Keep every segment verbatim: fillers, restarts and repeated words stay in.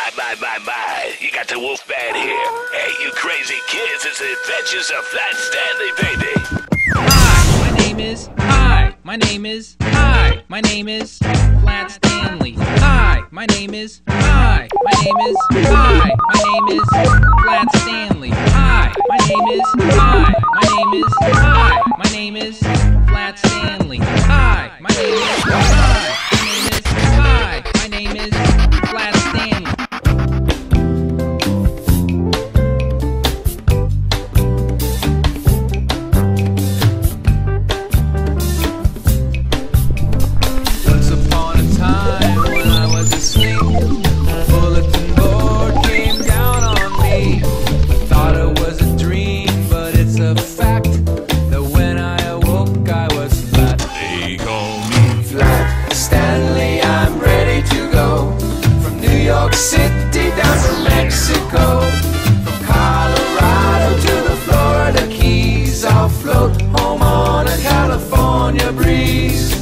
My, my, my, my. You got the wolf man here. Hey, you crazy kids, it's the adventures of Flat Stanley, baby. Hi, my name is, hi, my name is, hi, my name is Flat Stanley. Hi, my name is, hi, my name is, hi, my name is Flat Stanley. Hi, my name is, hi, my name is, hi, my name is Flat Stanley. Hi, my name is, hi, my name is, hi, my name is Flat Stanley. City down to Mexico, from Colorado to the Florida Keys. I'll float home on a California breeze.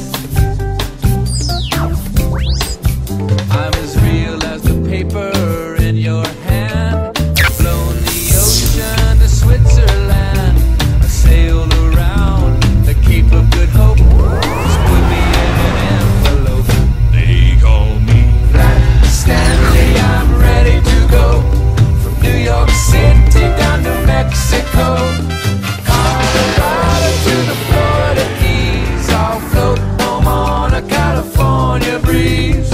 I'm as real as the paper in your hand. I've flown the ocean to Switzerland. I sailed around the Cape of Good Hope. Just put me in an envelope. They call me Flat Stanley. I'm ready to go from New York City down to Mexico, Colorado to the Florida Keys. I'll float home on a California breeze.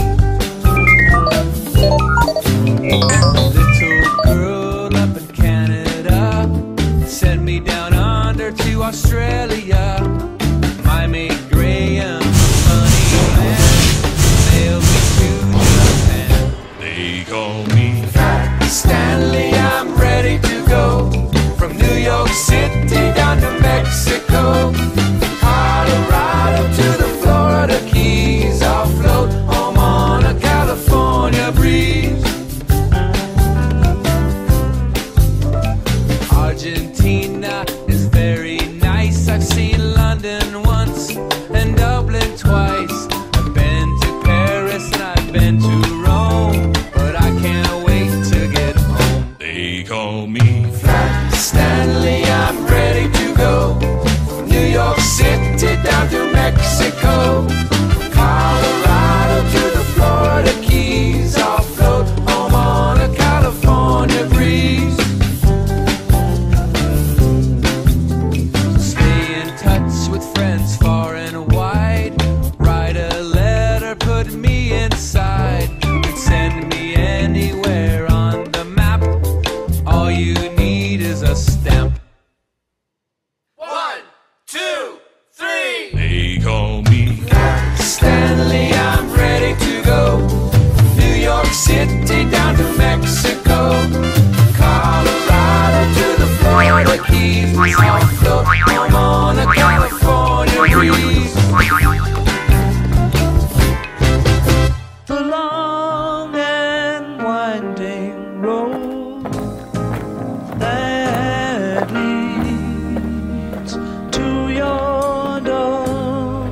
Little girl up in Canada sent me down under to Australia. My mate Graham, funny man, sailed me to Japan. They call me Flat Stanley. I'm ready to go from New York City down to Mexico, Colorado to the Florida Keys. I'll float home on a California breeze. Argentina is very nice. I've seen London once and Dublin twice. I've been to Paris and I've been to Rome, but I can't wait to get home. They call me Flat Stanley. I'm ready to go from New York City down to Mexico, Colorado to the Florida Keys. I'll float home on a California breeze. Stay in touch with friends far and wide. Write a letter, put me inside, and send me anywhere on the map. All you need is a stamp. One, two, three. They call me Flat Stanley. I'm ready to go from New York City down to Mexico, Colorado to the Florida Keys. I'll float home on a California breeze. The long and winding road that leads to your door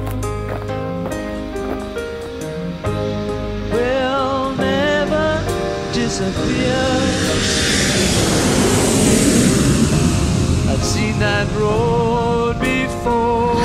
will never disappear. I've seen that road before.